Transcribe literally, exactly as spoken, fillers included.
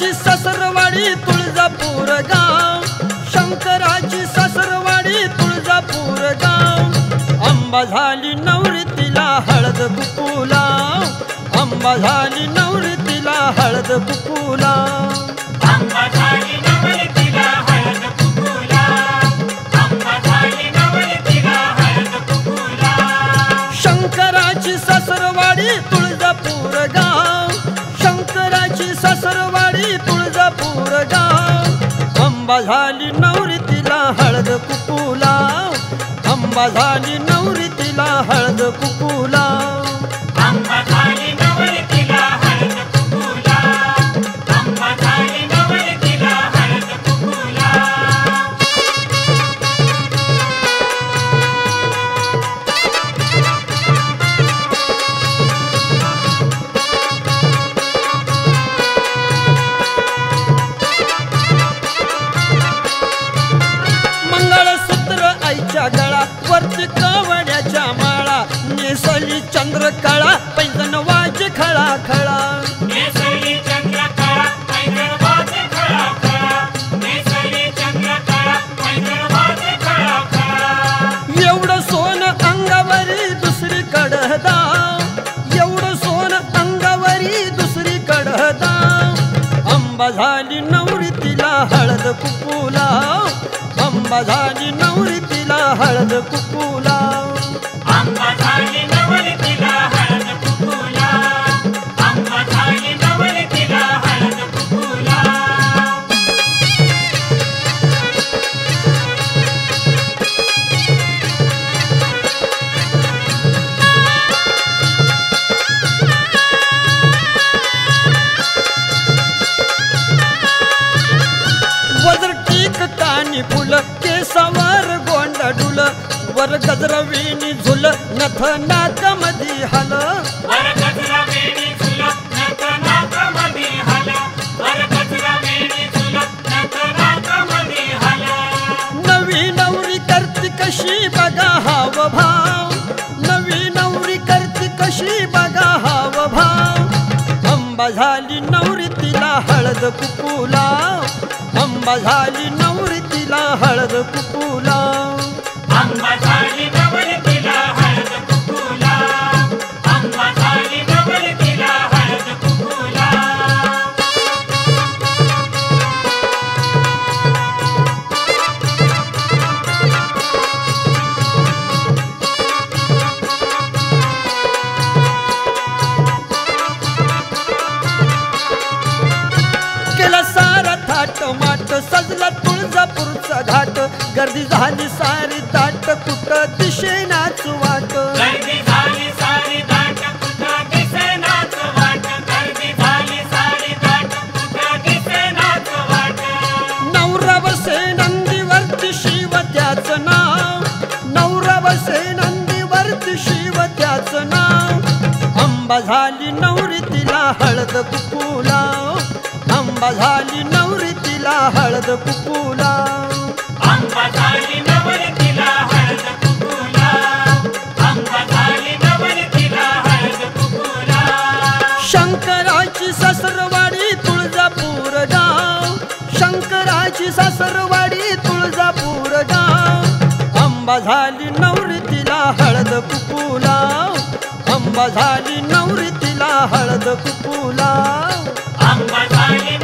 शंकराची सासरवाडी तुळजापूर गाव, शंकराची सासरवाडी तुळजापूर गाव। अंबा झाली नवरी तिला हळद कुंकू लाव, अंबा झाली नवरी तिला हळद कुंकू लाव। अंबा झाली नवरी तिला हळद कुंकू लाव, अंबा झाली नवरी तिला हळद कुंकू लाव। शंकराची सासरवाडी तुळजापूर गाव, शंकराची सासरवाडी तुळजापूर गाव। अंबा झाली नवरी तिला हळद कुंकू लाव, अंबा झाली नवरी तिला हळद कुंकू लाव। अंबा झाली नवरी तिला हळद कुंकू लाव, अंबा झाली नवरी तिला हळद कुंकू लाव। मंगळसूत्र आईच्या गळा वरती कावड्याच्या माळा, नेसली चंद्रकळा पैंजण वाजे खळा खळा। नेसली चंद्रकळा पैंजण वाजे खळा खळा, नेसली चंद्रकळा पैंजण वाजे खळा खळा। एवढं सोन अंगावरी दुसरी कडदाव, एवढं सोन अंगावरी दुसरी कडदाव। अंबा झाली नवरी तिला हळद कुंकू लाव, अंबा झाली नवरी तिला हळद कुंकू लाव। अंबा झाली नवरी तिला हळद कुंकू लाव, अंबा झाली नवरी तिला हळद कुंकू लाव। वजर टीक कानी फुल केसावर गोंडा डुल, वर गजरा वेणी झुल नथ नाक मधी हल। वर गजरा वेणी झुल नथ नाक मधी हल, वर गजरा वेणी झुल नथ नाक मधी हल। नवी नवरी करती कशी बघा हाव भाव, नवी नवरी करती कशी बघा हाव भाव। अंबा झाली नवरी तिला हळद कुंकू लाव, अंबा झाली नवरी तिला हळद कुंकू लाव। अंबा झाली नवरी तिला हळद कुंकू लाव, अंबा झाली नवरी तिला हळद कुंकू लाव। केला सारा थाट माट सजला तुळजापूरचा घाट, गर्दी झाली सारी ताट कुठं दिसेनाच वाट। गर्दी झाली सारी दाट कुठं दिसेनाच वाट, गर्दी झाली सारी दाट कुठं दिसेनाच वाट। नवरा बसे नंदीवरती शिव त्याचं नाव, नवरा बसे नंदीवरती शिव त्याचं नाव। अंबा झाली नवरी तिला हळद कुंकू लाव, अंबा झाली नवरी तिला हळद कुंकू लाव। अंबा झाली नवरी तिला हळद कुंकू लाव, अंबा झाली नवरी तिला हळद कुंकू लाव। शंकराची सासरवाडी तुळजापूर गाव, शंकराची सासरवाडी तुळजापूर गाव। अंबा झाली नवरी तिला हळद कुंकू लाव, अंबा झाली नवरी तिला हळद कुंकू लाव। अंबा झाली